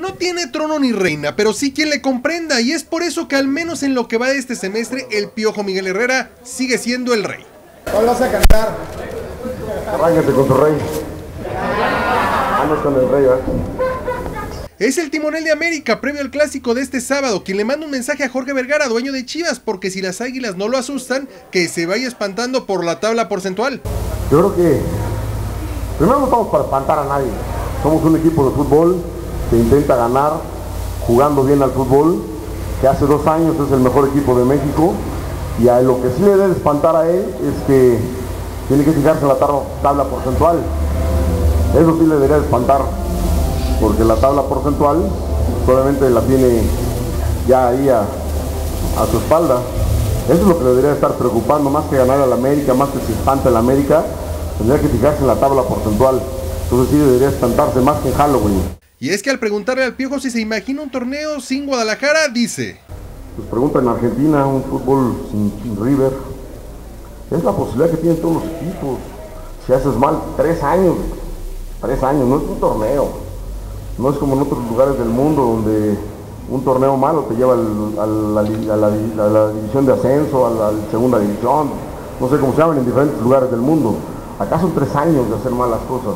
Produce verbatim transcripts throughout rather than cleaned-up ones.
No tiene trono ni reina, pero sí quien le comprenda, y es por eso que al menos en lo que va de este semestre, el Piojo Miguel Herrera sigue siendo el rey. ¿Cuál vas a cantar? Arrángate con tu rey. Vamos con el rey, ¿verdad? Es el timonel de América previo al clásico de este sábado, quien le manda un mensaje a Jorge Vergara, dueño de Chivas, porque si las Águilas no lo asustan, que se vaya espantando por la tabla porcentual. Yo creo que primero no estamos para espantar a nadie. Somos un equipo de fútbol que intenta ganar jugando bien al fútbol, que hace dos años es el mejor equipo de México, y a lo que sí le debe espantar a él es que tiene que fijarse en la tabla porcentual. Eso sí le debería espantar, porque la tabla porcentual solamente la tiene ya ahí a, a su espalda. Eso es lo que le debería estar preocupando, más que ganar al América, más que si espanta el América, tendría que fijarse en la tabla porcentual. Entonces sí debería espantarse más que en Halloween. Y es que al preguntarle al Piojo si se imagina un torneo sin Guadalajara, dice: Pues pregunta en Argentina, un fútbol sin, sin River. Es la posibilidad que tienen todos los equipos. Si haces mal, tres años, tres años, no es un torneo. No es como en otros lugares del mundo donde un torneo malo te lleva al, al, a, la, a, la, a la división de ascenso, a la, a la segunda división, no sé cómo se llaman en diferentes lugares del mundo. Acá son tres años de hacer malas cosas,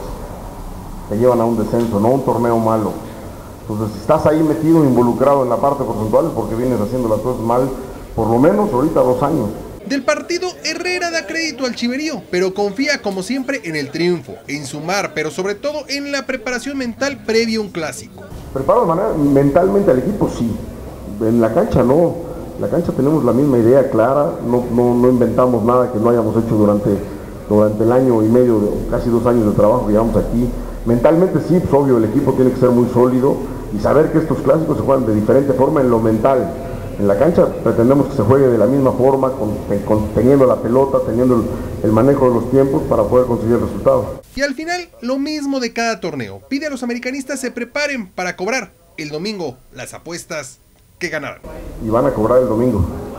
te llevan a un descenso, no un torneo malo. Entonces, si estás ahí metido, involucrado en la parte porcentual, es porque vienes haciendo las cosas mal, por lo menos ahorita dos años. Del partido, Herrera da crédito al chiverío, pero confía como siempre en el triunfo, en sumar, pero sobre todo en la preparación mental previo a un clásico. Preparo de manera mentalmente al equipo, sí. En la cancha no. En la cancha tenemos la misma idea clara, no, no, no inventamos nada que no hayamos hecho durante, durante el año y medio, de, casi dos años de trabajo que llevamos aquí. Mentalmente sí, pues obvio, el equipo tiene que ser muy sólido y saber que estos clásicos se juegan de diferente forma en lo mental. En la cancha pretendemos que se juegue de la misma forma, con, con, teniendo la pelota, teniendo el, el manejo de los tiempos para poder conseguir el resultado. Y al final, lo mismo de cada torneo. Pide a los americanistas se preparen para cobrar el domingo las apuestas que ganaron. Y van a cobrar el domingo.